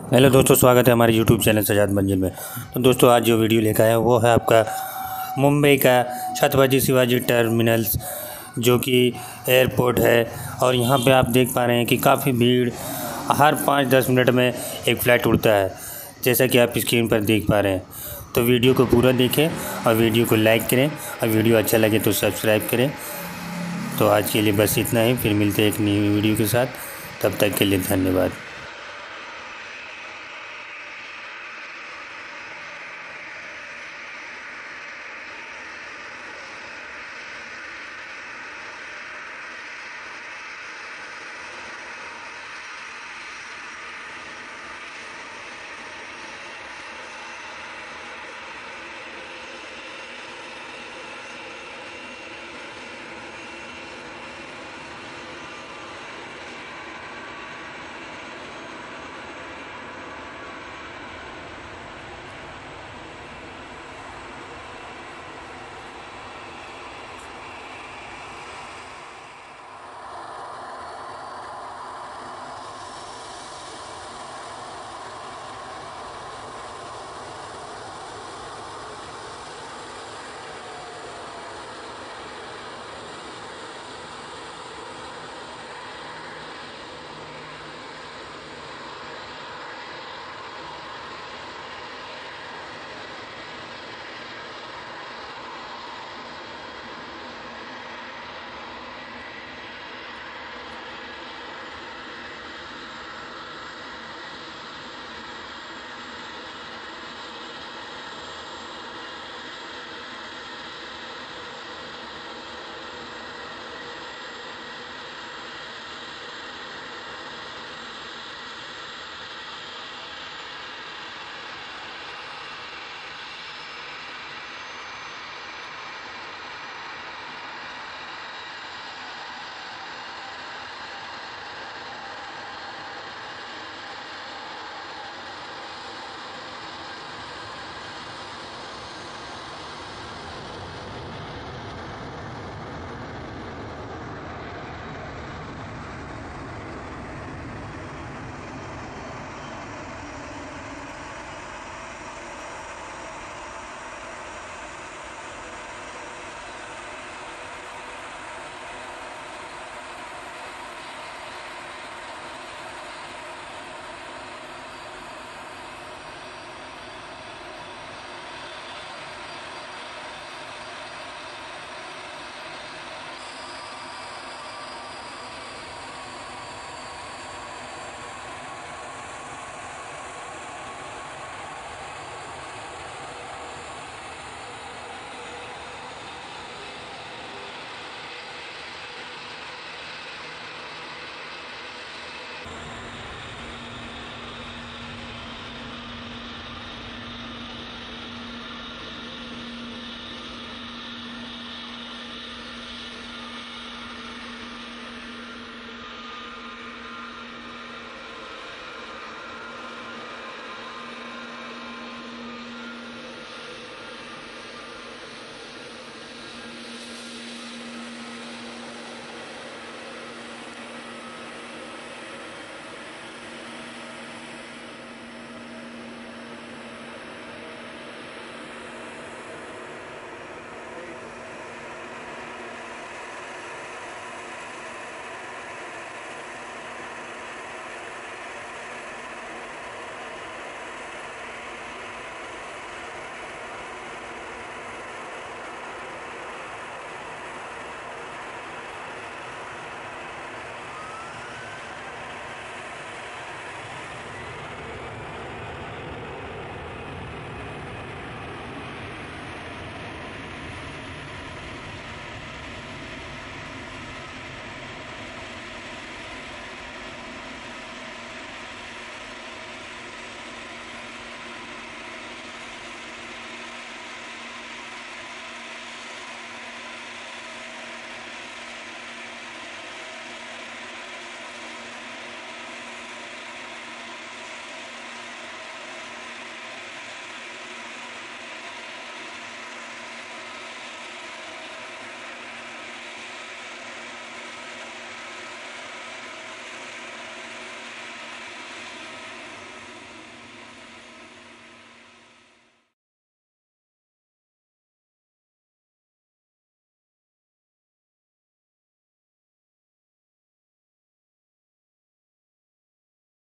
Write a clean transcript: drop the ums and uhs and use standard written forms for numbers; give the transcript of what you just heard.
Hello दोस्तों, स्वागत है हमारे यूट्यूब चैनल सजाद मंजिल में। तो दोस्तों, आज जो वीडियो लेकर आया वो है आपका मुंबई का छत्रपति शिवाजी टर्मिनल्स, जो कि एयरपोर्ट है। और यहाँ पे आप देख पा रहे हैं कि काफ़ी भीड़, हर 5-10 मिनट में एक फ़्लाइट उड़ता है, जैसा कि आप स्क्रीन पर देख पा रहे हैं। तो वीडियो को पूरा देखें और वीडियो को लाइक करें, और वीडियो अच्छा लगे तो सब्सक्राइब करें। तो आज के लिए बस इतना ही, फिर मिलते हैं एक नई वीडियो के साथ। तब तक के लिए धन्यवाद।